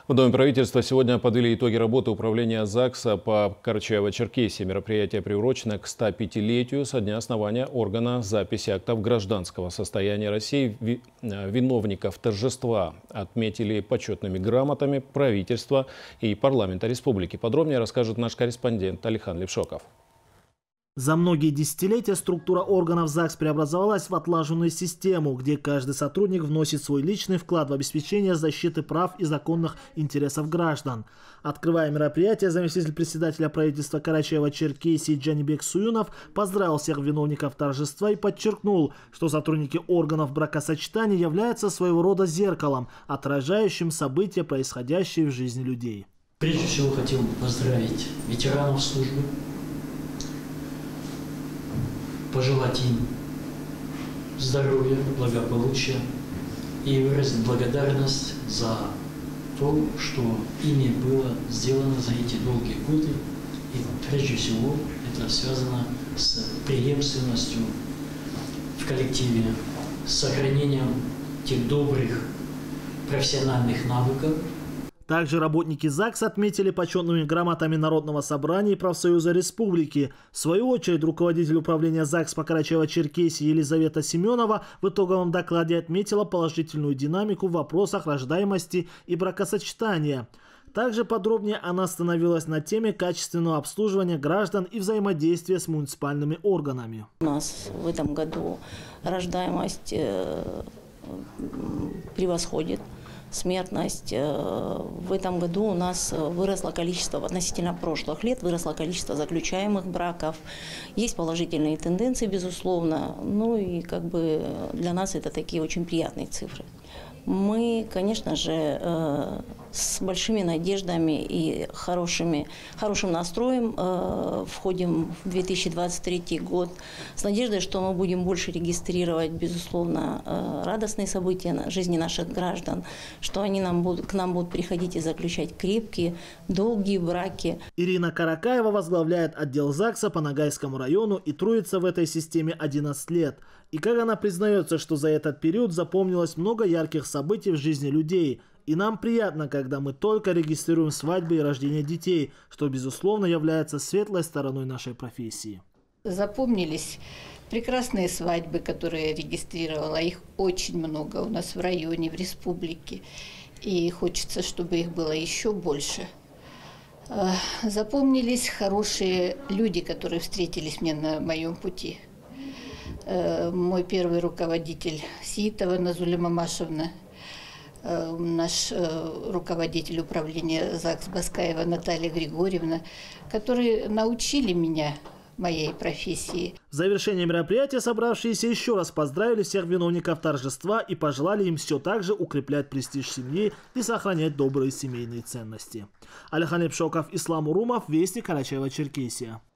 В Доме правительства сегодня подвели итоги работы управления ЗАГСа по Карачаево-Черкесии. Мероприятие приурочено к 105-летию со дня основания органа записи актов гражданского состояния России. Виновников торжества отметили почетными грамотами правительства и парламента республики. Подробнее расскажет наш корреспондент Алихан Левшоков. За многие десятилетия структура органов ЗАГС преобразовалась в отлаженную систему, где каждый сотрудник вносит свой личный вклад в обеспечение защиты прав и законных интересов граждан. Открывая мероприятие, заместитель председателя правительства Карачаево-Черкесии Джанибек Суюнов поздравил всех виновников торжества и подчеркнул, что сотрудники органов бракосочетания являются своего рода зеркалом, отражающим события, происходящие в жизни людей. Прежде всего хотел поздравить ветеранов службы, пожелать им здоровья, благополучия и выразить благодарность за то, что ими было сделано за эти долгие годы. И прежде всего это связано с преемственностью в коллективе, с сохранением тех добрых профессиональных навыков. Также работники ЗАГС отметили почетными грамотами Народного собрания и профсоюза республики. В свою очередь, руководитель управления ЗАГС по Карачаево-Черкесии Елизавета Семенова в итоговом докладе отметила положительную динамику в вопросах рождаемости и бракосочетания. Также подробнее она остановилась на теме качественного обслуживания граждан и взаимодействия с муниципальными органами. У нас в этом году рождаемость превосходит смертность. В этом году у нас выросло количество, относительно прошлых лет, выросло количество заключаемых браков. Есть положительные тенденции, безусловно. Ну и как бы для нас это такие очень приятные цифры. Мы, конечно же, с большими надеждами и хорошим настроем входим в 2023 год. С надеждой, что мы будем больше регистрировать, безусловно, радостные события жизни наших граждан, что они к нам будут приходить и заключать крепкие, долгие браки. Ирина Каракаева возглавляет отдел ЗАГСа по Ногайскому району и трудится в этой системе 11 лет. И как она признается, что за этот период запомнилось много ярких событий в жизни людей. И нам приятно, когда мы только регистрируем свадьбы и рождение детей, что, безусловно, является светлой стороной нашей профессии. Запомнились прекрасные свадьбы, которые я регистрировала. Их очень много у нас в районе, в республике. И хочется, чтобы их было еще больше. Запомнились хорошие люди, которые встретились мне на моем пути. Мой первый руководитель Сиитова Назуля Мамашевна, наш руководитель управления ЗАГС Баскаева Наталья Григорьевна, которые научили меня моей профессии. В завершении мероприятия собравшиеся еще раз поздравили всех виновников торжества и пожелали им все так же укреплять престиж семьи и сохранять добрые семейные ценности. Алихан Левшоков, Ислам Урумов, Вести, Карачаево-Черкесия.